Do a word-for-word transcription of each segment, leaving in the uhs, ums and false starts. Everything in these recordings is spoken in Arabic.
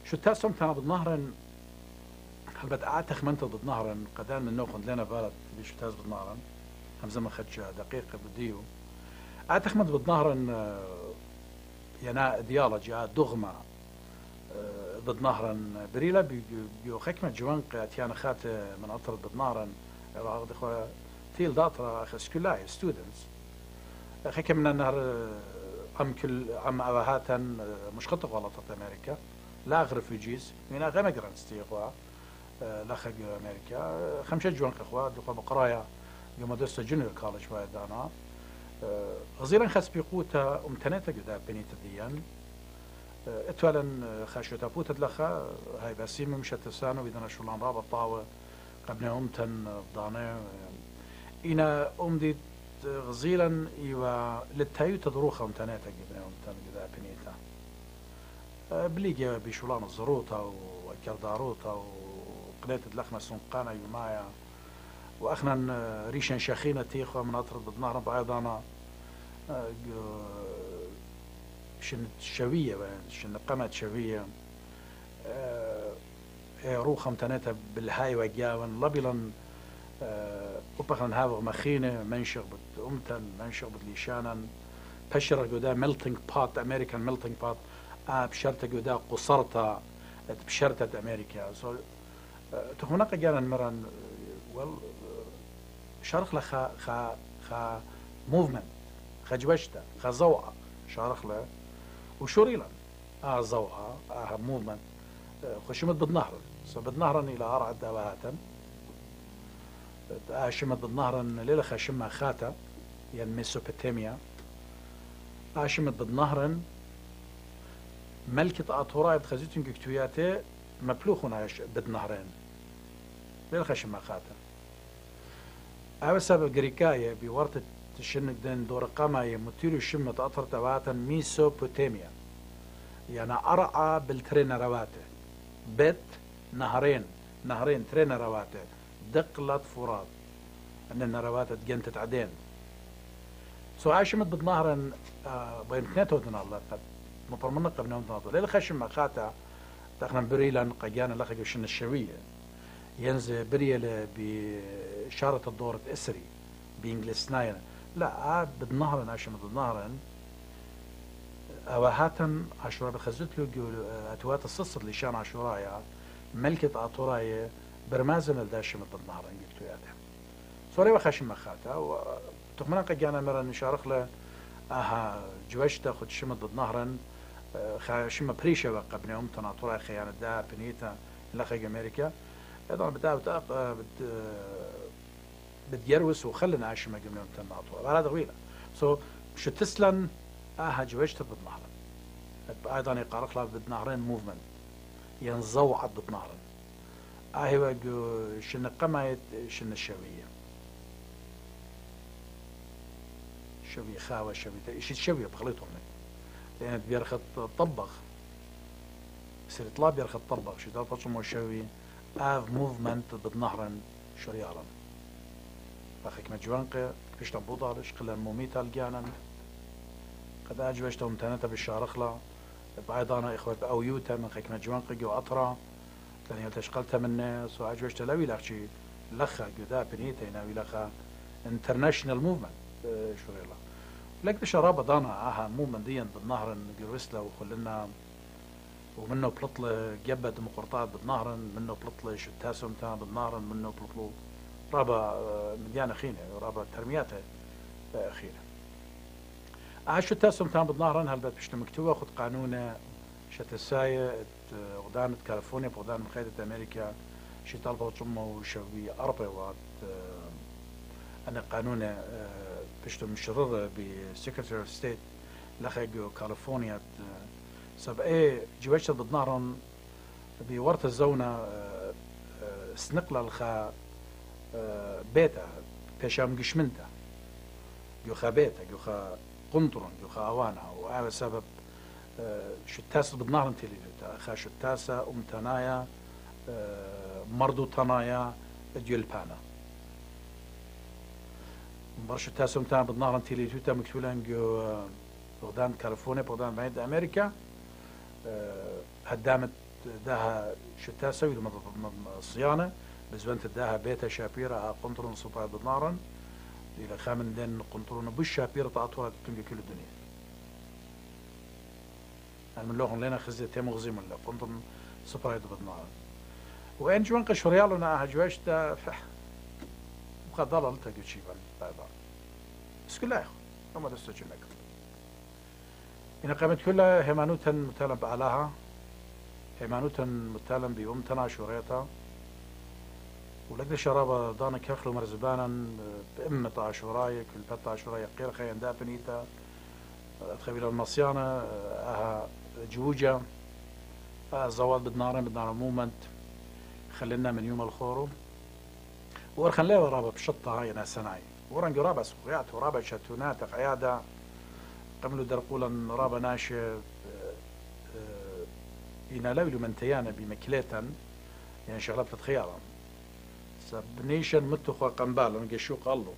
شو تاسم تانا بالنهرن هل بت أعتخ منت بالنهرن قدان من نوخن لنا بارد بيشو تاز بالنهرن همزة ما خدش دقيقة بديو أعتخ منت بالنهرن ينا ديالوجي دغمة بالنهرن بريلا بيو حكمة جوانق أتيانا خات من أطرد بالنهرن واخد إخوة تيل داطرة أخ سكولاي ستودنتس حكم من النهر عم كل عم أوهاتا مش خطة غلطة أمريكا لا أغ ريفوجيز من أغ إميجرانتس تي إخوة لا خج أمريكا خمسة جوانق إخوة دخوا بقرايا يوم دوست جونيور كولج وايد أنا غزيرا خاص بيقوتا أمتناتا جدا بنيت الديان اتولن خاشوتا بوتا دلخا هاي باسيم مش تسانو بدنا شولان رابط طاوة قبل أمتن ضانة إنا أمدي غزيلا إيوا للتايو تدروخا أمتناتا جبنا أمتن جدا بنيتا بليجي بشولان الزروطة وكرداروتا وقليت دلخنا سنقانا يومايا وأخنا ريشن شاخينة تيخوا من أطرد بنهر بعيدانا شن شوية شن قمت شوية روخم تناتا بالهاي وجاون لبلن وبخن هذا مخينة منشغ بت أمتن منشغ بتليشانا بشرة جودا ميلتينج بات أمريكان ميلتينج بات بشرطة جودا قصرتا بشرطة أمريكا so تخمناق جانا مرن well شارخ لخا خا خا موفمنت خجوشتا خا زوعة شارخ له وشوريلا اه زوعة اه موفمنت خشمت بالنهر سو بالنهر الى ارعى دواتا اه شمت بالنهر ليلة خشمها خاتا يعني ميسوبوتاميا اه شمت بالنهر ملكة اطوراي بخزيتون كتوياتي مبلوخون بالنهرين ليلة خشمها خاتا هذا سبب جريكاية بورطة الشن دين دور قماية متيرو شمة أطر تبعتا ميسوبوتاميا يعني أرعى بالترين رواته بيت نهرين نهرين ترين رواته دقلت فرات أن النرواته جنتت عدين سو عاشمت بالنهر آه بين اثنين الله قد مطرمنا قبل نوم تناطر ليلة خشم خاتا تخنا بريلا قجانا لخي وشن الشوية ينزل بريلا بشارة الدورة إسري بإنجلس ناينا لا عاد بالنهر ناشم بالنهر أوهاتا عشرة بخزت له أتوات الصصر اللي شان عشرايا ملكة أطورايا برمازن الداشم بالنهر قلت له هذا سوري وخاشم خاتا وتخمنا قجانا مرة نشارخ له أها جوشتا خد شمت بالنهر خاشم بريشة قبل يوم تناطورا خيانة دا بنيتا لخيج أمريكا أيضا بدأ بدأ بتجروس وخلنا عايش ما قبل يوم تناطورا هذا طويلة سو شو تسلن أها جوشتا بالنهر أيضا يقارخ له بالنهرين موفمنت ينزوعد بالنهر أهي شن قمايت شن الشوية شوية خاوة شوية إيش الشوية بخليتهم لأن بيرخد طبخ يصير يطلع بيرخد طبخ شو تعرف شو شوية آف موفمنت بالنهر شريارا أخيك مجوانقة كيش تنبوضارش قلنا موميتا الجانا قد أجوشتهم تنتا بالشارخلة بعضنا إخوة أويوتا من خيك مجوانقة جو أطرا لأن يلتشقلتها من الناس وأجوشتها لا ويلاخشي لخا جدا بنيتا هنا ويلاخا انترناشنال موفمنت شريلا لكن شرابة دانا آها موفمنت ديا بالنهر جروسلا وخلنا ومنه بلطلة جبة مقرطات بالنهر منه بلطلة شتاسم تان بالنهر منه بلطلو رابا مليانة خينة رابا ترمياتها خينة عاشو تاسم تان بالنهر هل بات بشتو مكتوبة خد قانون شتساية غدانة كاليفورنيا بغدانة مخيدة أمريكا شي طالبة وشمه وشوي أربع وات أنا قانون بشتو مشرر بسكرتير اوف ستيت لخيجو كاليفورنيا سب ايه جواشت بالنهر بورت الزونة سنقل الخا بيتا بيشام جشمنتا يوخا بيتا يوخا قنطرون يوخا أوانا وهذا سبب شتاسة بالنهر انتلي خا شتاسة أمتنايا مردو تنايا ديولبانا برش شتاسة أمتنا بالنهر انتلي توتا مكتولان جو بغدان كاليفورنيا بغدان بعيد أمريكا هدامت داها شتا سوي الصيانة بزبنت داها بيتا شابيرا قنطرون سطاع بدنارا إلى خامن دين قنطرون بش شابيرا تعطوها تنجي كل الدنيا يعني من لوهم لنا خزي تيمو غزي من لا قنطرون سطاع بدنارا وين جوان قشوريالنا هجواش دا فح مقدر لتجي شيء بعد بس كلها ما تستجي لك إن قامت كلها هيمانوتا متالا بعلاها هيمانوتا متالا بيومتنا شوريتا ولقد شرابة دانا كخلو مرزبانا بإمة عاشوراي كل بتا عاشوراي قير خيان دا بنيتا تخبيل المصيانة اها جوجة اها زوال بدنارين بدنار مومنت خلينا من يوم الخورو ورخن ليه ورابة بشطة هاي ناس سناي ورن قرابة سقيات ورابة شتونات قيادة قملوا درقولا رابة ناشي إنا لولو منتيانا بمكليتا يعني شغلات تتخيالا سبنيشن متخوى قنبالا نقشوق الله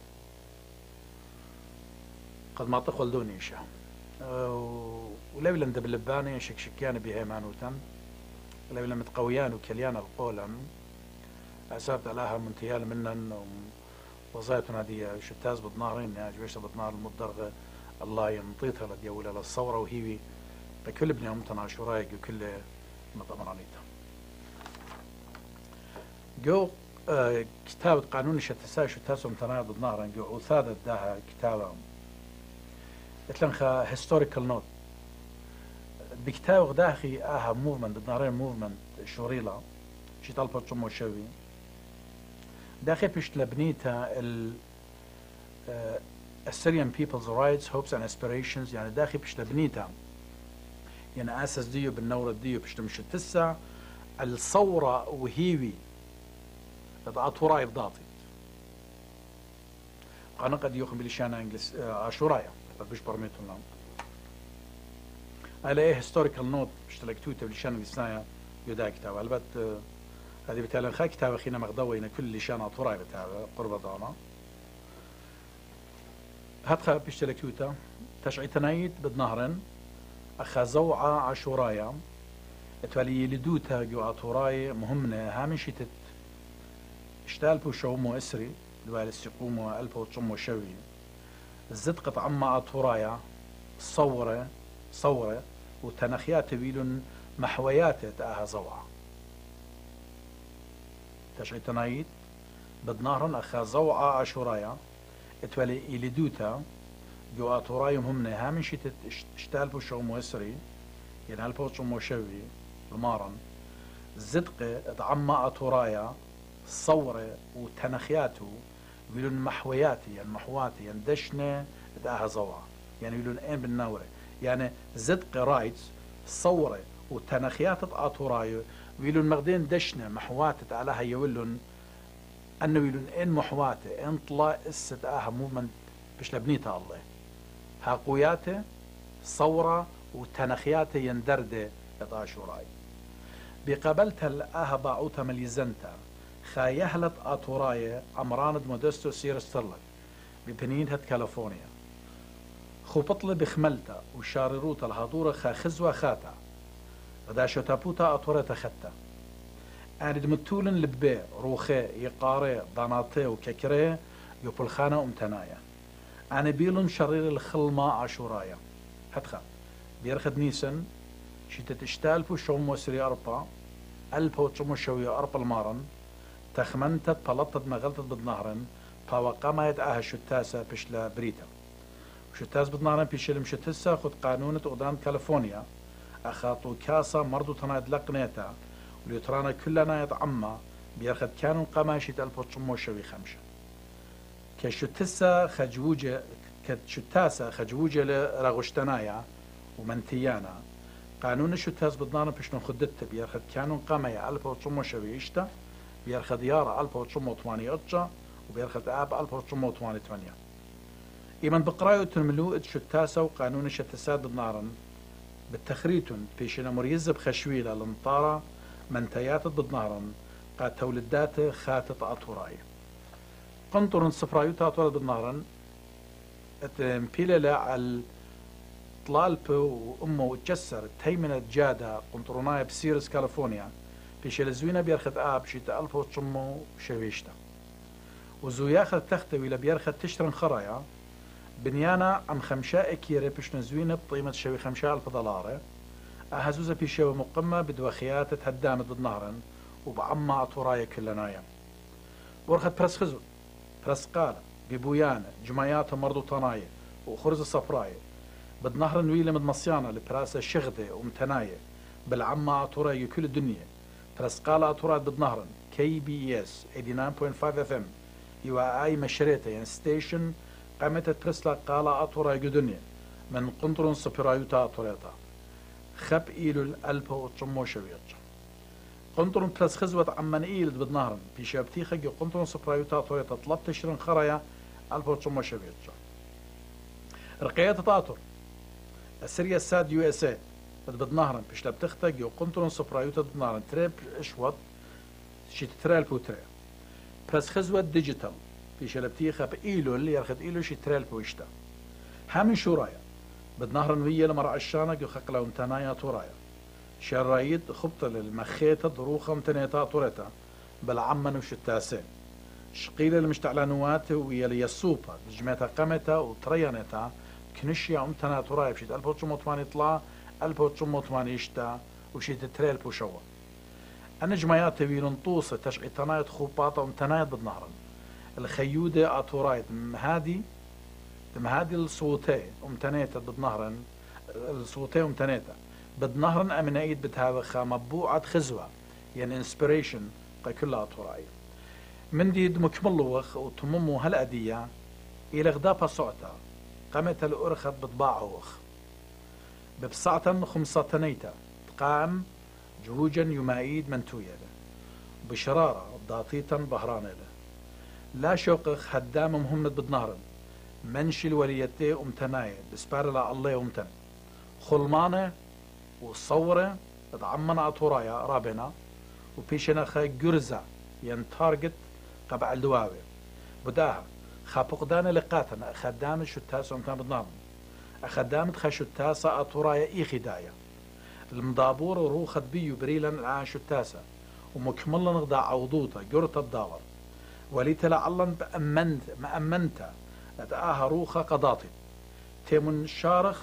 قد ما تقول دونيشا ولولا ندب اللباني شكشكيان بهيمانوتا لولا متقويان وكليان القولا أسابت علىها منتيال منن وظايتنا دي شتاز بدنارين يا جويش بدنار المدرغة الله ينطيتها لدي ولا للصورة وهي بكل ابن يومتنا عاشوراي وكل مطمرانيتا جو آه كتابة قانون شتسا شتاز ومتنايا بدنارا جو وثادت داها كتابة اتلنخا هيستوريكال نوت بكتاب غداخي اها موفمنت بدنارين موفمنت شوريلا شي طالبة تشمو شوي داخل بيشت لبنيتها ال Assyrian people's rights, hopes and aspirations يعني داخل بيشت لبنيتها يعني أساس ديو بالنورة ديو بيشت مش تسع الصورة وهيوي أطوراي بضاطي قانا قد يوخن بلشانا انجلس عاشورايا بيش برميتو لهم على ايه historical note بيشت لكتوتا بلشانا انجلسنايا يودا كتاب البت هذه بتاعنا خا كتاب أخينا مغضوينا كل اللي شان أطوراي بتاع قرب ضانا هاد خا بيشتلك توتا تشعيتنايت بدنهرن أخا زوعة عاشورايا اتولي لدوتا جو أطوراي مهمنا هامشي تت اشتالبو شومو اسري دوال السقومو ألفو تشمو شوي الزدقة عما أطورايا صورة صورة وتنخيات ويلون محويات تاها زوعة تشعيتنايت بدنهرن أخا زوعة عاشورايا اتولي إلدوتا جو أطورايهم هم نهامن شتت اشتالبو شو موسري يعني هالبو شو موشوي المارن زدقة اتعمى أطورايا صورة وتنخياتو ويلون محوياتي يعني محواتي يعني دشنة داها زوعة يعني ويلون اين بالنورة يعني زدقة رايتس صورة وتنخيات أطورايو ويلون مغدين دشنة محواتة علىها يولون أنه يلون إن محواتة إن طلع إست آها مومنت بش لبنيتها الله ها قوياته صورة وتنخياته يندرده يطاشوراي بقابلتها الآها باعوتها مليزنتا خايهلت آتوراي عمراند مودستو سير سترلك ببنينها كاليفورنيا خوبطل بخملتا وشارروتا الهادورة خا خزوة خاتا غداشو تابوتا آتورتا ختا أنا دمتولن لبي روخي يقاري ضناطي وككري يبلخانة أمتنايا أنا بيلن شرير الخلمة عاشورايا هتخا بيرخد نيسن شتت اشتالفو شومو سري أربا ألفو تشمو شوي أربا المارن تخمنتت بلطت مغلطت بدنهرن فوقامت أها شتاسة بشلا بريتا وشتاس بدنهرن بيشلم شتسة خد قانونة قدران كاليفورنيا أخاطو كاسة مرضو تنايد لقنيتا وليترانا كلنا يطعما بيرخد كانوا قماشة ألف وتشمو شوي خمسة كشتسة خجوجة كشتاسة خجوجة لرغشتنايا ومنتيانا قانون الشتاس بدنانا بشنو خدت بيرخد كانوا قمايا ألف وتشمو شوي إشتا بيرخد يارا ألف وتشمو تواني أتشا وبيرخد آب ألف وتشمو تواني تمانيا إيمان بقرايو تنملو الشتاسة وقانون الشتاسات بدنارن بالتخريتون بيشنا مريزب خشويلة لنطارة منتيات بدنهرن قاد تولدات خاتت أطوراي قنطرن صفرايو تاطورة بدنهرن اتمبيلة على طلالبه وامه وتجسر تهيمنت جادا قنطرونايا بسيرس كاليفورنيا بيش الزوينة بيرخد آب شيتا ألفو تشمو شويشتا وزو ياخد تختوي لبيرخد تشترن خرايا بنيانا عم خمشاء كيري بيش نزوينة بقيمة شوي خمشاء ألف دولار أهزوزة بيشوي مقمة بدوخيات تهدامت بالنهرن وبعما أطورايا كلنايا ورخد برس خزو برس قالة ببويانة جمعيات مرضو طنايا وخرز الصفرايا بالنهر نويلة مد مصيانة لبراسة شغدة ومتناية بالعما أطورايا كل الدنيا برس قالة أطورات بالنهرن كي بي اس ثمانية وثمانين فاصلة خمسة اف ام يوا اي مشريته يعني ستيشن قامت برسلا قالة أطورايا دنيا من قنطرون سبرايوتا أطوريتا خب إيلو الألبة وتشمو شويتش قنطرون برس خزوة عمان إيلد بالنهرن في شابتيخة جو قنطرون سبرايوتا أطوريتا طلب تشرن خرايا ألبة وتشمو شويتش رقية تطاطر السرية الساد يو اس اي بالنهرن بيش لبتختك جو قنطرون سبرايوتا بالنهرن تريب اشوط شي تريل بوتري برس خزوة ديجيتال بيش لبتيخة بإيلو اللي يرخد إيلو شي تريل بوشتا حامن شورايا بالنهرن ويا لمرع الشانة جو خقلا ومتنايا تورايا شرايد خبطة للمخيطة ضروخة ومتنيتا توريتا بالعمن وش التاسين شقيلة المشتعلانوات ويا ليسوبا جميتا قمتا وتريانتا كنشيا ومتنا تورايا بشيت ألف وتسعمية طلع ألف وتسعمية اشتا وشيت تريل بوشوا أنا جمعيات تبيلون طوسة تشعي تنايت خوباطة ومتنايت بالنهرن الخيودة أتورايت مهادي مهادي الصوتي ومتنيتا بالنهرن الصوتي ومتنيتا بالنهرن أمنايت بتهاوخا مبوعة خزوة يعني انسبريشن قا كلها أتوراي من دي مكمل وخ وتممو هالأدية إلى غدابها صعتا قامت الأرخت بطباعه وخ ببسعة خمسة تنيتا تقام جهوجا يمايد منتوية بشرارة ضاطيتا بهرانة لا شوقخ هدام مهمت بالنهرن منشي الوليتي امتناية بسبار لا الله امتن خلمانة وصورة اتعمنا اطورايا رابنا وبيشنا خا جرزة ين تارجت قبع الدواوي بداها خا فقدان لقاتنا خدام الشتاسة امتن بالنهرن أخدامت خشتاسة أطورايا إي خدايا المضابور روخت بيو بريلا الآن شتاسة ومكملا نغدا عوضوتا جرت الدولار وليت لعلا بأمنت ما أمنت أتآها روخة قضاطي تيمن شارخ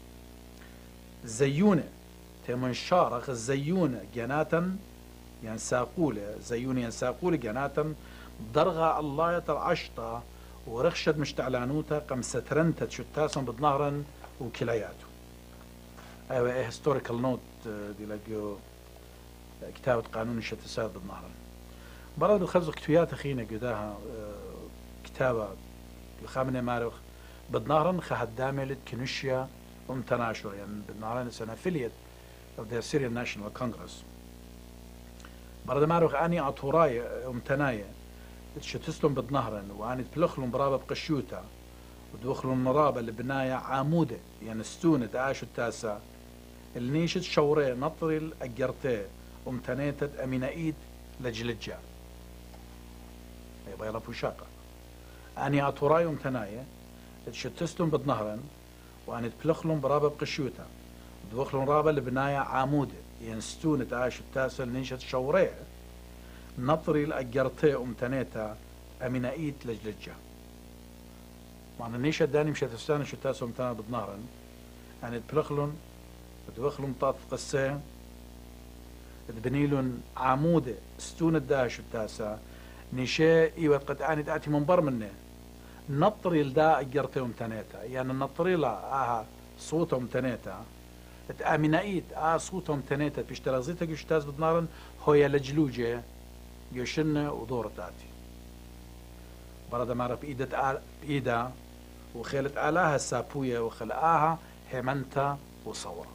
زيونة تيمن شارخ زيونة جناتا ينساقولة زيونة ينساقولة جناتا درغة الله يترعشتا ورخشت مشتعلانوتا قم سترنتت شتاسم بالنهرن وكلياته ايوه ايه هيستوريكال نوت دي لقيو كتابة قانون الشتسات بالنهرن برد الخبز كتويات اخينا قداها كتابة الخامنة مارخ بالنهرن خهدامة كنشيا امتناشر يعني بالنهرن سنة affiliate of the Syrian National Congress برد مارخ اني اطوراي امتناية تشتسلم بالنهرن واني تبلخلم برابة بقشيوتا ودوخلم مرابة لبناية عامودة يعني ستونة عاشو التاسع النيشت شوري نطري الأجرتي ومتنيتت أمينايد لجلجة يبقى يلا بوشاقة أني أطوراي ومتناية تشتسلم بالنهرن واني تبلخلم برابة بقشيوتا ودوخلم رابة لبناية عامودة يعني ستونة عاشو التاسع النيشت شوري نطري الأجرتي ومتنيتا أمينايد لجلجة معنى نيشة داني مشي تستاني شو تاسو متنا بالنهرن يعني تبلخلن تبخلن طاط قسة تبنيلن عمودة ستون الداش التاسع نيشة ايوه قد اني تأتي منبر منه نطري الدا اجرتي ومتنيتا يعني نطري لا اها صوته ومتنيتا تأمينايت اه صوته ومتنيتا بيشترازيتك يشو تاس بالنهرن هويا لجلوجة يوشن ودور تاتي برد معرف بإيدة بإيدة وخلت آلاها السابوية وخلقاها هيمنتا وصورة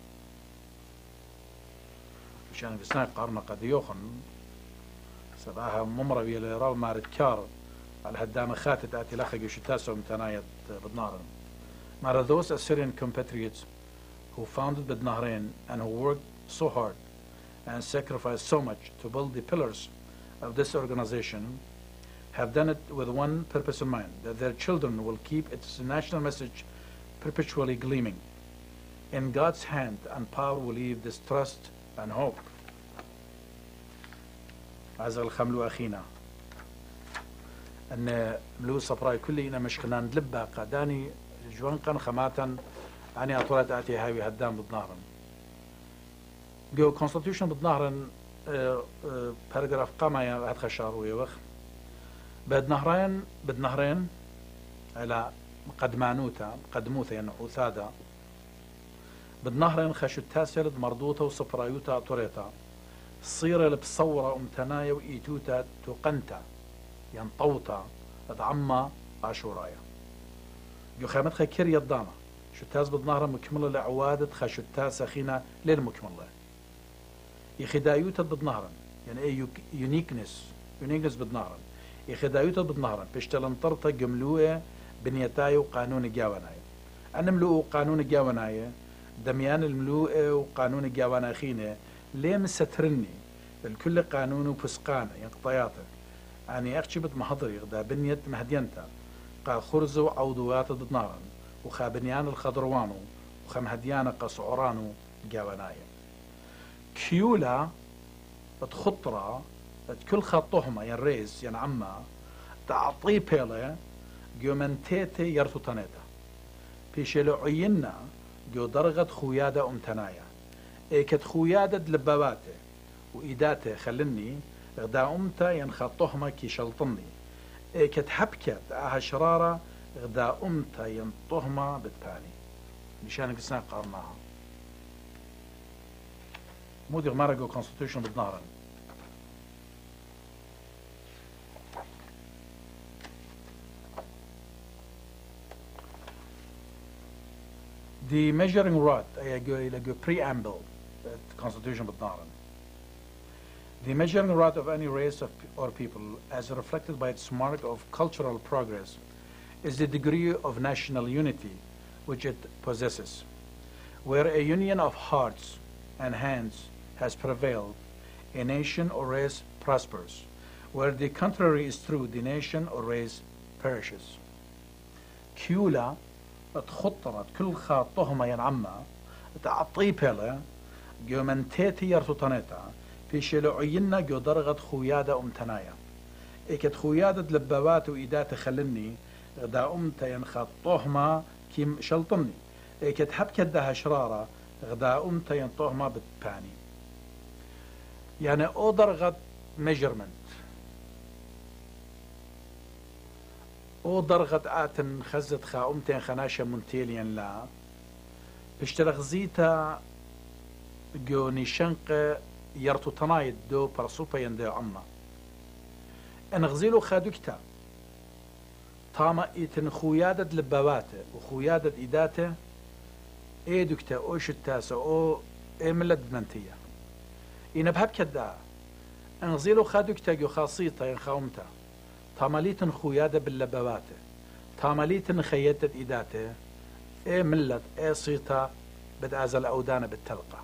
مشان في سنة قرن قد يوخن سباها ممروية لرال مارد كار على هدامة خاتت آتي لخي يشتاسو متنايت بالنهرين مارا those Assyrian compatriots who founded Bednahrin and who worked so hard and sacrificed so much to build the pillars of this organization have done it with one purpose in mind, that their children will keep its national message perpetually gleaming In God's hand and power we leave this trust and hope. عز الخملو أخينا أن ملو صبراي كلنا مشكلان ندلبها قاداني جوان قن خماتا أني أطولت أتي هاوي هدام بالنهرن جو constitution بالنهرن باراجراف قاما يا هاد خشار ويوخ بد نهرين بد نهرين على قدمانوتا قدموتا يعني أوثادا بد نهرين خشو تاسرد مردوتا وصبرايوتا أطوريتا صيرة لبصورة أمتنايا وإيتوتا تقنتا ينطوتا ادعما عاشورايا جو خامت خي كير يضانا شو تاز بالنهر مكملة لعوادة خشو تاز أخينا للمكملة يخدايوتا بالنهر يعني اي يونيكنس يونيكنس بالنهر يخدايوتا بالنهر بيشتلن طرطة جملوه بنيتاي وقانون جاوناي أنا ملوء قانون جاوناي دميان الملوء وقانون جاونا خينا ليه مسترني الكل قانون وفسقان ينقطياته يعني أخشبت محضري غدا بنيت مهدينتا قا خرزو عودوات ضد نارن وخابنيان الخضروانو وخمهديان قصعرانو جاونايا كيولا بتخطرة كل خطهما ينريز ينعما تعطي بيلا جومنتيتي يرتو تنيتا بيشلو عينا جو درغت خويادة أمتنايا إيكت خويادة لباباته وإيداته خلني غدا أمتا ينخطهما كي شلطني إيكت حبكت آها شرارة غدا أمتا ينطهما بالتالي مشان قسنا قارناها مودي غمارقو constitution بالنهرن The measuring rod, a preamble, the Constitution بالنهرن. The measuring rod of any race of, or people, as reflected by its mark of cultural progress, is the degree of national unity which it possesses. Where a union of hearts and hands has prevailed, a nation or race prospers. Where the contrary is true, the nation or race perishes. كيولا تخطرت كل خاطهما ينعما تعطي بيلا جو منتيتي يرتطنيتا في شلوعينا جو درغت خويادة أمتنايا إيكت خويادة لبابات وإيدات خلني غدا أمتا ينخطهما كيم شلطني إيكت حبكت ده شرارة غدا أمتا ينطهما بالباني يعني أو درغت measurement او درغت آتن خزت خا أمتين خناشة منتيلين لا بشترغ زيتا جو نيشنق يرتو تنايد دو برسوبا يندو عما انغزيلو خادوكتا تاما ايتن خويادة لباباته وخويادة ايداته ايدوكتا او شتاسة او اي ملد منتية اينا بهب كدا انغزيلو خادوكتا جو خاصيتا ينخاومتا تاماليتن خويادة باللباباته تاماليتن خيادة إيداته إيه ملت إيه صيتا بدأزل أودانا بالتلقى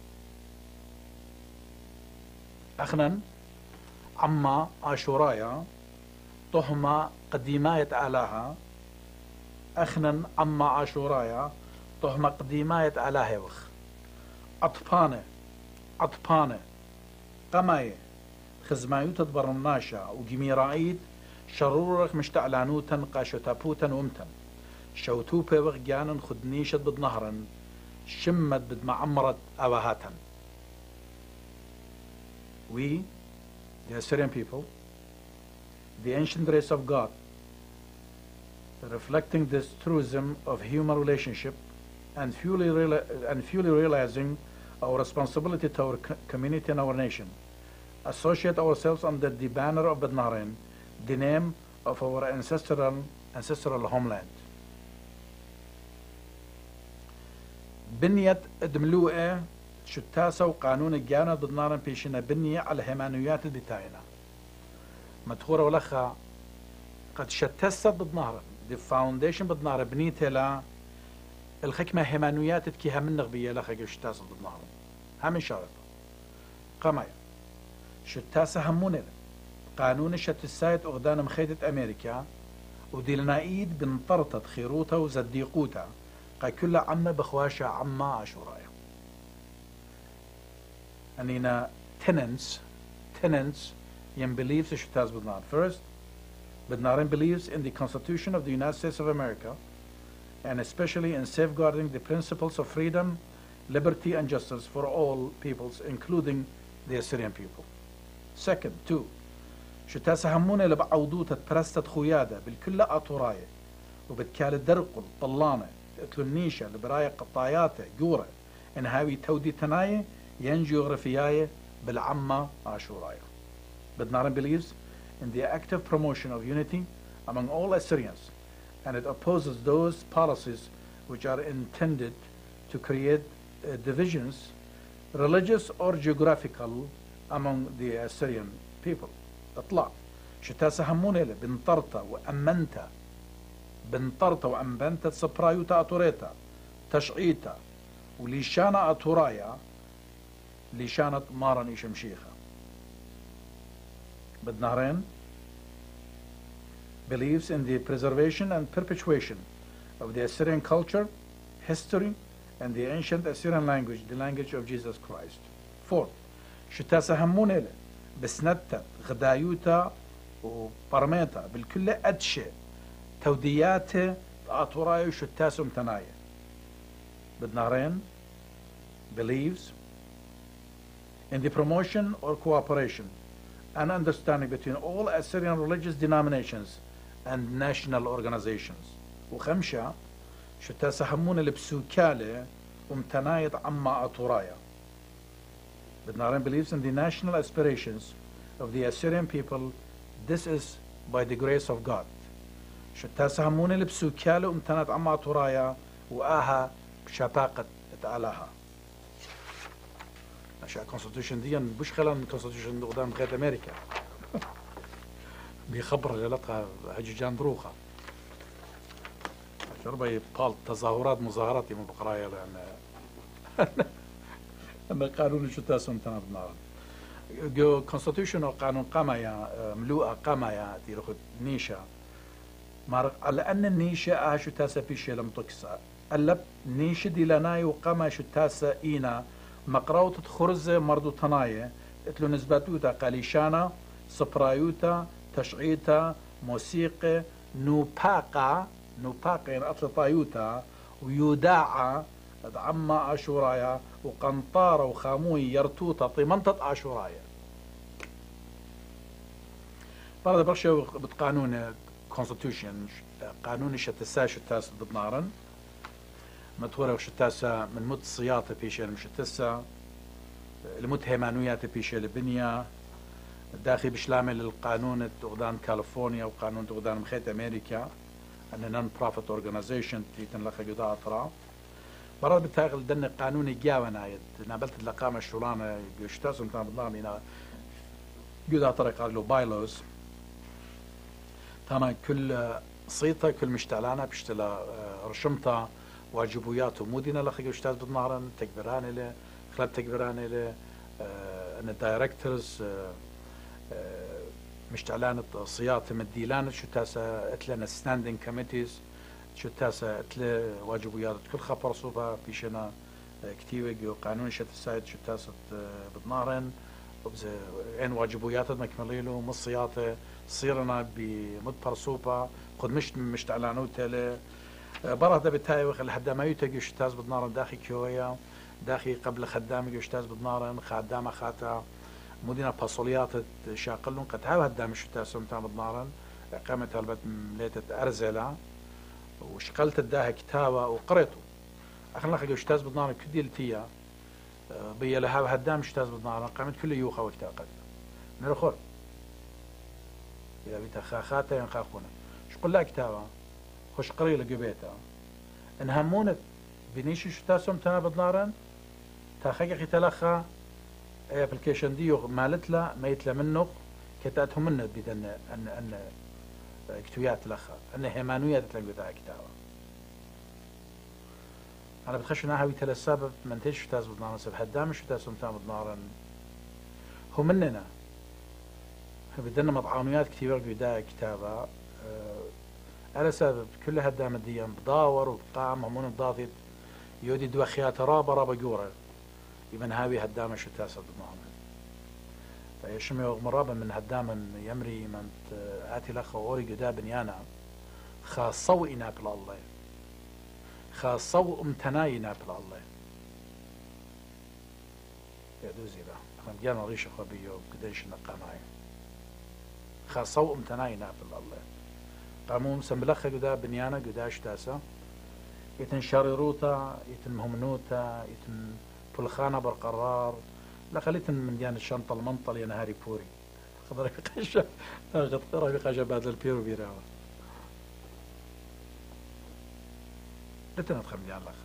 أخنا عما عاشورايا طهما قديماية آلاها أخنا عما عاشورايا طهما قديماية آلاها وخ أطبانة أطبانة قماية خزمايو تدبر الناشا وجميرايد شرورك مشتعلانوتن قاشوتابوتن ومتن شوتوبة وغيانا خدنيشت بدنهرن شمت بدمعمرت أواهاتن. We, the Assyrian people, the ancient race of God, reflecting this truism of human relationship and fully, reali and fully realizing our responsibility to our co community and our nation, associate ourselves under the banner of Bednahrin, the name of our ancestral ancestral homeland. بنية دملوئة شتاسة وقانون الجانا بدنارن بيشنا بنية على الهيمانويات بتاعنا. مدخورة ولخا قد شتست بدنارن the foundation بدنارن بنيتها لا الحكمة هيمانويات كيها من نغبية لخا شتاسة بدنارن. هم شرط. قمايا. شتاسة همونة قانون شتسايت أغدان مخيدة أمريكا وديلنايد بنطرطت خيروتا وزديقوتا قا كل عمة بخواشة عمة عاشورايا أنينا tenants tenants ين believes شو تاز بدنار. First, Bednarim believes in the Constitution of the United States of America and especially in safeguarding the principles of freedom, liberty and justice for all peoples including the Assyrian people. Second, two, شو تاسهمون اللي بعودوتا تبرستت خويادة بالكل أطوراية وبتكال الدرقل طلانة تقتلوا النيشة لبراية قطاياته جورة إن هاوي تودي تناية ين جغرافياية بالعمة عاشورايا. Bednarim believes in the active promotion of unity among all Assyrians and it opposes those policies which are intended to create uh, divisions, religious or geographical, among the Assyrian people. اطلع شو تاسهمون إلي بنطرتا وأمنتا بنطرتا وأمبنتا سبرايوتا أطوريتا تشعيتا وليشانا أطورايا ليشانت مارن إشمشيخة. Bednarim believes in the preservation and perpetuation of the Assyrian culture, history, and the ancient Assyrian language, the language of Jesus Christ. Fourth, شو تاسهمون إلي بسنتا غدايوتا وبرميتا بالكل أدشة توديات أطوراي وشو تاسم تنايا. Bednarim believes in the promotion or cooperation and understanding between all Assyrian religious denominations and national organizations. وخمسة شو تاسهمون البسوكالة ومتنايت عما أطورايا. Bednarim believes in the national aspirations of the Assyrian people. This is by the grace of God. شو تاسهمون البسوكالة ومتنايت عما أطورايا وآها بشفاقة تعالاها. أشياء كونستيتيوشن دي مش خلال كونستيتيوشن قدام بغيت أمريكا بيخبر لقى هججان دروخة شربي بال تظاهرات مظاهرات يوم بقرايا لأن أن قانون شو تاسم تناب نار جو كونستيتيوشن أو قانون قامايا ملوءة قامايا دي رخد نيشة مار على أن النيشة آه شو تاسا بيشي لم تكسر ألب نيشة دي لناي وقاما شو تاسا إينا مقراوت خرزة مردو تناية اتلو نسباتوتا قاليشانا سبرايوتا تشعيتا موسيقى نوباقا نوباقا يعني أطلطايوتا ويوداعا عما أشورايا وقنطارة وخاموي يرتوتا طيمنطة أشورايا. برضه برشا بتقانون constitution قانون شتساش التاس بدنارن متورة وشتاسة من مت صياطة بيشة المشتسة المت هيمانويات بيشة البنية داخل بشلامل القانون تغدان كاليفورنيا وقانون تغدان مخيط أمريكا أن نون بروفيت أورجانيزيشن تيتن لخا جدا أطرا برا بتاغل دن قانوني جاونا نابلت اللقامة الشولانة يشتاسو متان بدنارنا جدا أطرا قالوا بايلوز تانا كل صيطة كل مشتعلانة بيشتلا رشمتها واجبوياته مودينا لخي أستاذ بدنارن تكبران له خلاب تكبران له أن الدايركتورز مشتعلان صياط مديلان شو تاسا اتلنا ستاندينج كوميتيز شو تاسا اتل واجبويات كل خبر صوبها بيشنا كتير جو قانون شت السايد شو تاسا بدنارن وبز عين واجبويات مكمليلو مصياته صيرنا بمدبر صوبها خد مش مشتعلانو تله برا ده بتاعي وخل خدامة يتجي شتاز بدنارن داخل كويا داخل قبل خدامة يشتاز بدنارن خدامة خاطا مدينة باصوليات شاقلون قد هاو هدام شتاز سمتان بدنارن قامت هالبت مليتة أرزلة وشقلت الداها كتابة وقريته أخلنا خلي شتاز بدنارن كدي التيا بيا لها هدام شتاز بدنارن قامت كل يوخا وكتاب قد نرخور إذا بيتا خاخاتا ينخاخونا شقل لا كتابة خوش قريلة قبيتا ان همونت بنيشي شو تاسم تنا بدنارن تا خيقي تلخا اي ابلكيشن ديو مالتلا ميتلا منو كتاتهم منت بدن ان ان كتويات لخا ان هيمانويات تلقوا ذا كتابة انا بتخشنا هاوي تلا السبب من تيش شو تاس بدنارن سب هدام شو تاسم تنا بدنارن هو مننا بدنا مطعاميات كتير ذا كتابة على سبب كل هدام الديان بداور وقام همون بضاضي يودي دوا خيات رابا رابا جورا يمن هاوي هدام شو تاسد معهم فيشمي مرابا من هدام يمري من آتي لخ أوري جدا بنيانا خاصو إنا بلا الله خاصو امتناي إنا بلا الله يا دوزي با احنا بجانا ريش خبيو قديش نقام هاي خاصو امتناي إنا بلا الله قاموا مسملخ جدا بنيانا جداش تاسا يتن شاريروتا يتن مهمنوتا يتن بلخانة برقرار لا خليتن من ديان الشنطة المنطل يا نهاري بوري خضر قشة اخذ قرا بقشة بعد البيرو بيراوة لتنا تخم ديان الاخر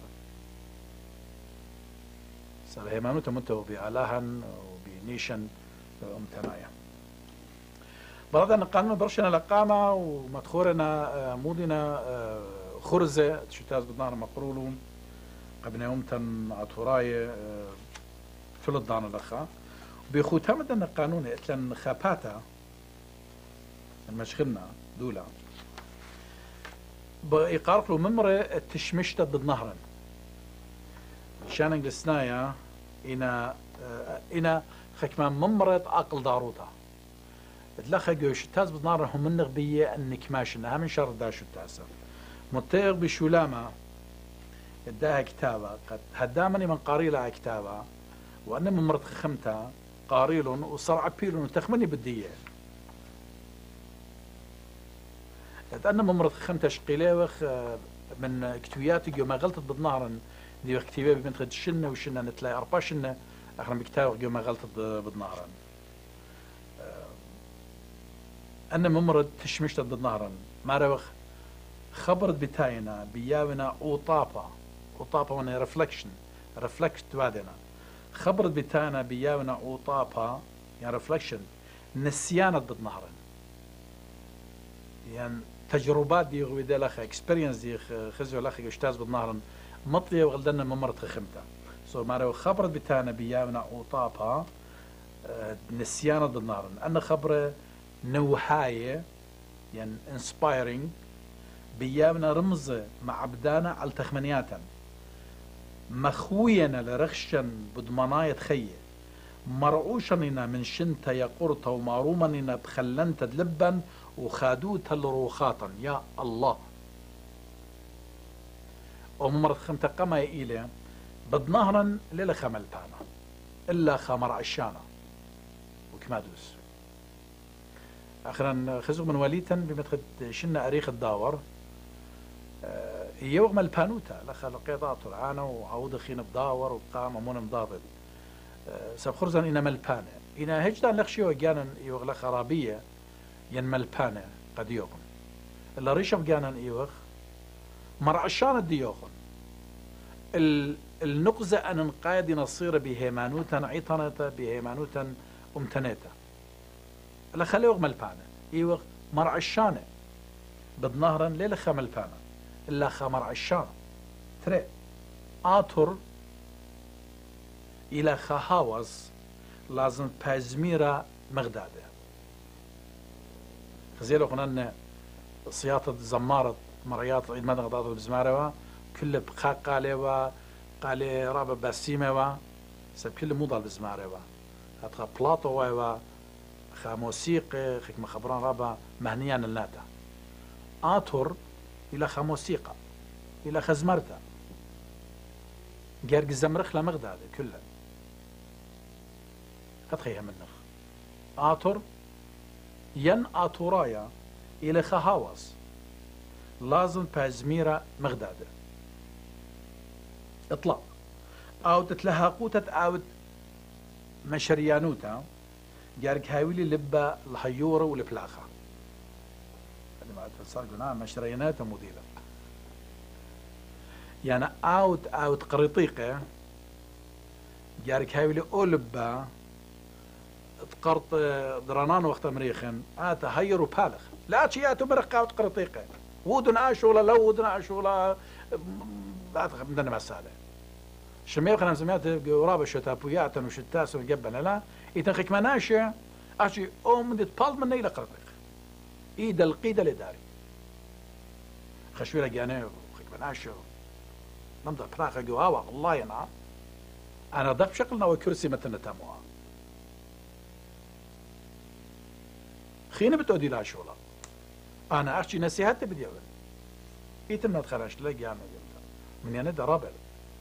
صار هيمانوتا متو بألاهن وبنيشن وامتنايا برضه نقالنا برشنا لقامة ومدخورنا مودنا خرزة شتاز بدنار مقرولو قبل يوم تن عطوراي في الضان الأخا بيخوتها مدن قانون اتلن خاباتا المشغلنا دولا بإقارق له ممرة التشمشتة بالنهرن شان انجلسنايا إنا إنا خكمان ممرة عقل داروتا اتلخا جوش تاز بالنهرن هم من نغبية انك ماشنا هم من شر داشو التاسف مطيق بشولامة اداها كتابة قد هدامني من قاري لها كتابة وأنا من مرت خمتها قاريلون وصرع بيلون وتخمني بالدية أنا من مرت خمتها شقيليوخ من كتوياتي يوم غلطت بالنهر دي كتيبة بنت خد الشنة وشنة نتلاقي أربع شنة أخرى بكتابة يوم غلطت بالنهر أنا من مرت تشمشت بالنهر ما روخ خبرت بتاينا بياونا اوطابا اوطابا وانا ريفلكشن ريفلكت وادنا خبرت بتاينا بياونا اوطابا يعني ريفلكشن نسيانت بالنهرن يعني تجربات دي غويدا لخ اكسبيرينس دي خزو لخ اشتاز بالنهرن مطليه وغلدنا ممرت خمتا سو مارو خبرت بتاينا بياونا اوطابا نسيانت بالنهرن انا خبره نوحايه يعني انسبايرنج بيامنا رمز مع عبدانا على تخمنياتا مخوينا لرخشن بدمناية خيه مرعوشننا من شنتا يقرتا ومارومننا بخلنتا دلبا وخادوتا لروخاتا يا الله وممرت خمتا قما إيلي بدنهرا للا خمل بانا إلا خمر عشانا وكمادوس أخيرا خزو من وليتا بمدخل شنا أريخ الداور يوم البانوتا لخ لقيضات العانة وعود خين بداور وقام أمون مضابط سبخرزن إنا ملبانة إنا هجدان لخشي وجانا يوغ لخ عربية ين ملبانة قد يوغن إلا ريشم جانا يوغ مرعشان الديوغن النقزة أن نقايد نصير بهيمانوتا عيطنتا بهيمانوتا أمتنتا لا خلي يوغ ملبانة يوغ مرعشانة بدنهرا ليلة خملبانة إلا خمر عشان ترى آتر إلى خهاوز لازم بازميرا مغدادة خزيلو قلنا صياطة زمارة مريات عيد مدى غداد بزمارة كل بقاق قالوا قال رابع باسيمة سب كل موضة بزمارة هتخا بلاطو و خا موسيقى خيك مخبران رابع مهنيان الناتا آتر إلى خا موسيقى إلى خزمرتا جارج الزمرخ لمغداد كله هتخيها منخ آتر ين آتورايا إلى خهاوس لازم بازميرا مغدادة اطلاق أو تتلهاقوتة أو مشريانوتا جارج هاولي لبا الحيورة والبلاخة اللي ما صار قلنا مشريانات مديرة يعني اوت اوت قريطيقة جارك هاولي أولبا تقرط درانان وقت مريخن آتا هيرو بالغ لا تشياتو مرق اوت قريطيقة ودن اشولا لو ودن اشولا بدنا مسالة شمير خلنا سمعت قرابة شتابويات وشتاس وجبنا لا يتنخك مناشة اشي اوم دي تبال من نيلة قريطيق ايد القيدة لداري خشويرة جاني وخيك بناشو نمضى براخة جواوا الله ينا أنا ضغط بشكلنا وكرسي متنا تاموها خينا بتودي لا شولا أنا أحكي نصيحتي بدي أقول إيتنا تخرج تلاقي أنا من يعني درابل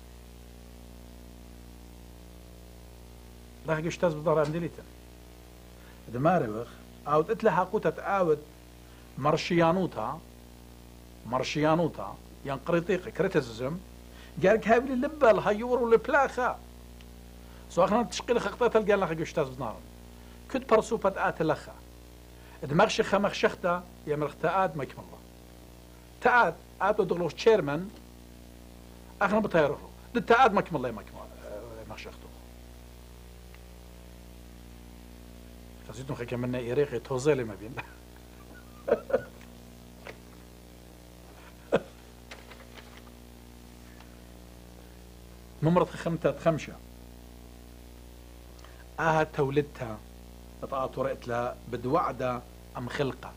لا هيك اشتاز بضهر أمدليتن دماري بخ أود إتلا حقوتة أود مرشيانوتا مرشيانوتا ينقرطيق كريتيزم قالك هابلي اللبة الهيور والبلاخة سو أخنا تشقيل خقطة قال لك اشتاز بضهر كنت برسوبة آت لخا دماغش خمخ شختا يمرخ تآد مكم الله تآد آتو دغلوش تشيرمان أخنا بطيره دي تآد مكم الله مكم مخ شختو خزيتم خيكا منا إيريقي توزيلي ما بين ممرض خمتة خمشة آها تولدتها بطاقة ورقت لها بدوعدة أم خلقة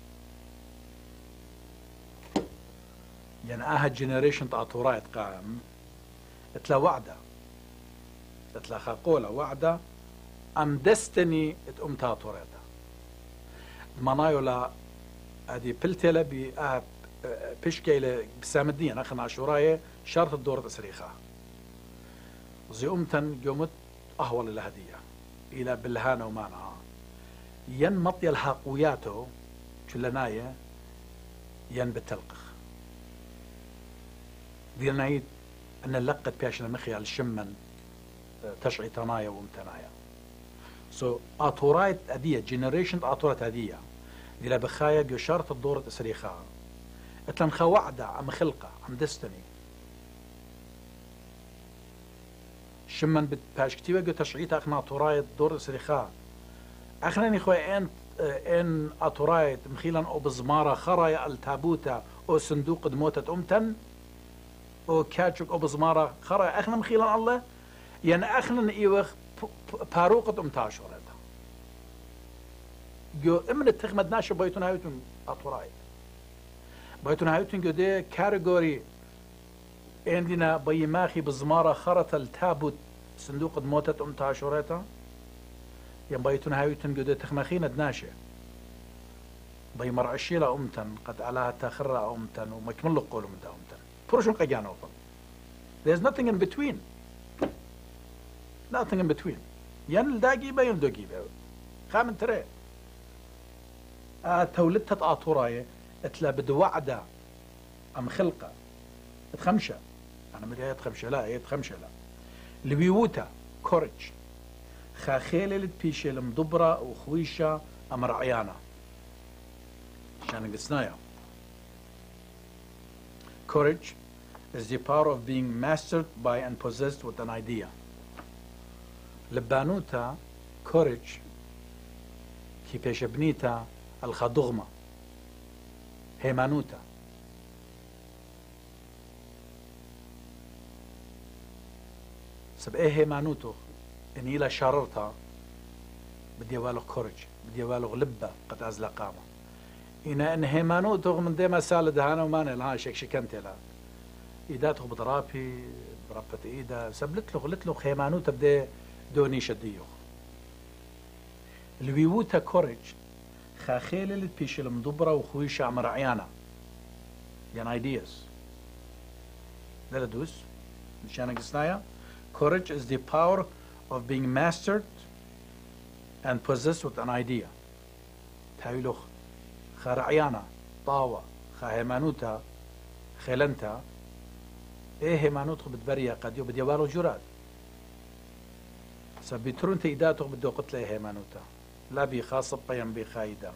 يعني آها جنريشن طاقة ورقت قام اتلا وعدة اتلا خاقولة وعدة أم دستني اتقوم طاقة ورقتها منايو لا هذه بلتلة بآها بشكيلة بسام الدين أخنا عشوراية شرط الدورة تسريخها زي أمتن قومت أهول الهدية إلى بالهانة ومانعها ين مطي الحاقوياتو كلناية ين بالتلقخ دي نعيد أن اللقت بياشنا مخيال الشمن تشعي تنايا ومتنايا سو so, أطورايت أدية جنريشن أطورات أدية دي لبخايا جو شرط الدورة تسريخها اتلنخا وعدة عم خلقة عم دستني شمن بتباش كتيبة جو تشعيتها أخنا أطورايت دورة تسريخها أخنا نخوي إن إن أطورايت مخيلا أو بزمارة خرايا التابوتا أو صندوق دموتة أمتن أو كاتشوك أو بزمارة خرايا أخنا مخيلا الله يعني أخنا إيوخ باروقة أمتاش ولدها جو إمن التخمد ناشو بيتون هايتون أطورايت بيتون هايتون جو دي كاريجوري عندنا بيماخي بزمارة خرط التابوت صندوق دموتة أمتاش ولدها ين بيتون هايتون جو دي تخمخين دناشة بي مرعشيلة أمتن قد علىها تاخرة أمتن ومكمل له قولوا من دا أمتن بروشون قجانا وفل there's nothing in between nothing in between ين الداقيبة ين دوقيبة خامن ترى آه تولدت تطاطوراية اتلا بدوعدة أم خلقة اتخمشة أنا مدي اتخمشة لا هي اتخمشة لا لبيوتا كورج خاخيلة لتبيشة المدبرة وخويشة أمر عيانا عشان قصنايا courage is the power of being mastered by and possessed with an idea لبانوتا courage كي بيش بنيتا الخضغمة هيمانوتا سب ايه هيمانوتو اني لا شررتا بدي والو كورج بدي والو لبة قد ازلا قامة إنا إن هيمانوتو من ديما سالد هانا ومانا لها شك شكنت لها إيداتو بضرابي بربة إيدا سبلت له قلت له هيمانوتا بدي دوني شديو الويوتا كورج خاخيل اللي تبيش المدبرة وخويش عمر عيانا يعني ايدياز لا دوس مشان قصنايا courage is the power of being mastered and possessed with an idea تاويلوخ خارعيانا طاوة خاهمانوتا خيلنتا ايه هيمانوتو بتبريا قد يو بدي والو جراد سبيترون تيداتو بدو قتل ايه هيمانوتا لا بي خاصة بيان بي خايدا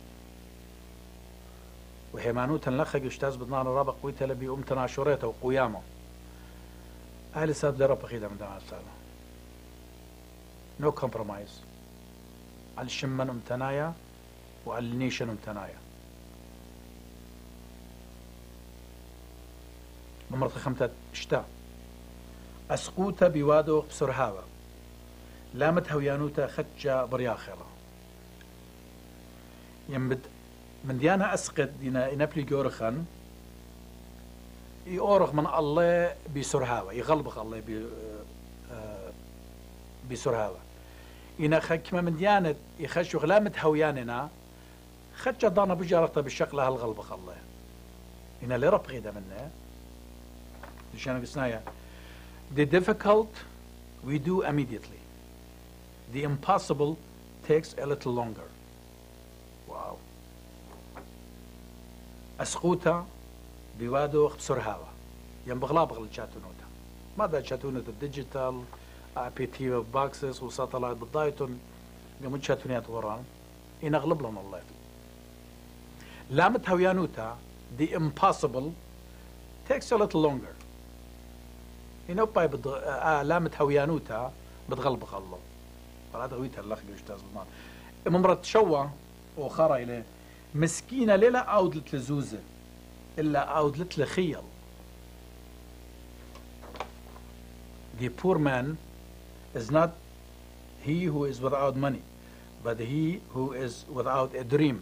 وهيمانوتا لخق يشتاز بدنا رابق قويتا لبي امتنا شوريتا وقيامه اهل ساد درب خيدا من دعا السالة نو كومبرومايز على الشمن امتنايا وعلى النيشن امتنايا نمرة خمسة اشتا اسقوتا بوادو بسرهاوة لامت هويانوتا خدجة برياخرة يمد من ديانا اسقط دينا انابلي جورخان يورغ من الله بسرهاوة يغلبخ الله بسرهاوة إنا خكمة من ديانة يخشوا غلامة هوياننا خدش ضانا بجارته بالشقلة هالغلبخ الله إنا اللي رب غيدا منه لشان قصنايا the difficult we do immediately the impossible takes a little longer واو أسقوتا بيوادو بسرهاوة ينبغلا بغل شاتونوتا ماذا شاتونوتا الديجيتال بي تي باكسس وساتلايت بالضايتون يوم شاتونيات وران ينغلب لهم الله لامت هويانوتا the impossible takes a little longer ينو باي بد... آه لامت هويانوتا بتغلبخ الله فهذا غويتها اللخ يشتاز بالمان ممرت شوا وخرا إليه مسكينة ليلة أودلت لزوزة إلا أودلت لخيل the poor man is not he who is without money but he who is without a dream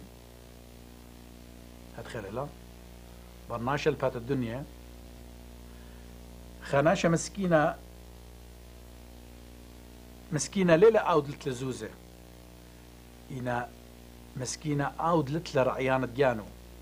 هتخيل لا برناشة الفات الدنيا خناشة مسكينة مسكينة ليلة أودلت لزوزة إنا مسكينة أودلت لرعيانة جانو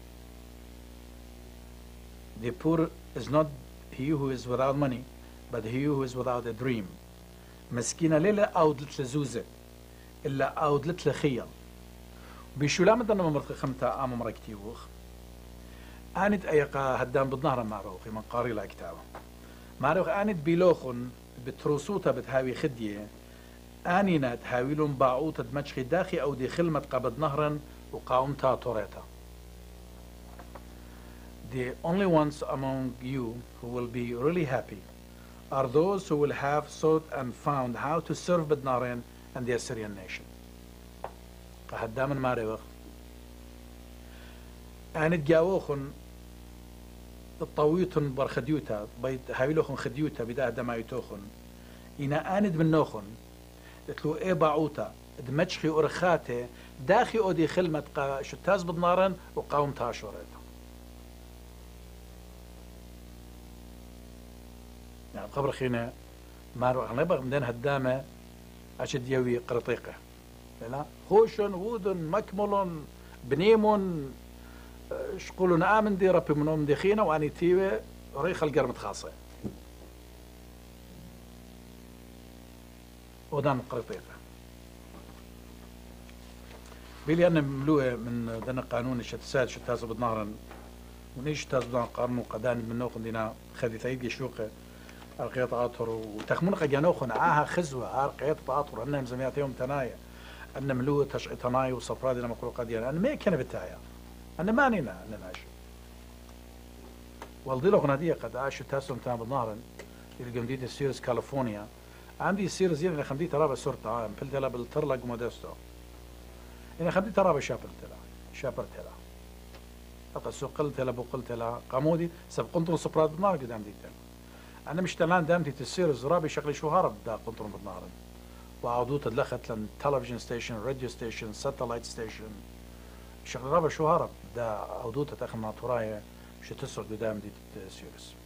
the poor is not he who is without money but he who is without a dream مسكينة ليلة أودلت لزوزة إلا أودلت لخيل بشو لا مدنا ممرت خمتا آم مركتيوخ آنت أيقا هدام بالنهر معروخي من قاري لا كتابه معروخ آنت بيلوخن بتروسوتا بتهاوي خدية آنينا تهاويلون باعوتا دمشخي داخي أو دي خلمة قبض نهرا وقاومتا توريتا The only ones among you who will be really happy are those who will have sought and found how to serve Badnarin and the Assyrian nation. قهدام ما روخ آنت جاوخن الطويتن برخديوتا بيت هاويلوخن خديوتا بدا دما يتوخن إنا آند من نوخن تلو إيه باعوتا دمشخي أرخاته داخي أودي خلمة شتاز بدنارن وقاوم تاشوريتا يعني قبر خينا مارو أنا بغ مدين هدامة أشد يوي قرطيقة لا خوشن وودن مكملن بنيمون شقولون آمن دي ربي منهم دي خينا واني تيوي ريخ القرمة خاصة ودان قرطيقة بيلي أنا مملوءة من دنا قانون الشتساد شتاز بدنهرن ونيش تاز بدنهرن قارنو قدان من نوخن دينا خذي ثايد يشوقه القيط عطر وتخمون قجانوخن عاها خزوة عار قيط عطر أنهم زميات يوم تنايا أن ملوء تشعي تناي وصفرادي لما قلوا قديانا أنا ما كان بتاعي أنا ما نينا أنا نعيش والدي لو غنادية قد عاش تاسم تام بالنهرن اللي قمديت سيرز كاليفورنيا عندي سيرز يلي أنا خمديت رابع سورتا عام بلت لها بالترلق ومدستو أنا خمديت رابع شابرت لها شابرت لها أقل سوقلت لها بقلت لها قامودي سب قنطر صفرات بالنهر قدام ديتها أنا مش تلان دامتي تسيرز رابع شكلي شو هرب دا قنطر بالنهرن وعودو تدلخت لن تلفزيون ستيشن راديو ستيشن ساتلايت ستيشن شغل رابع شو هرب دا عودو تتاخم ناطورايا شو تسرق قدام دي سيرس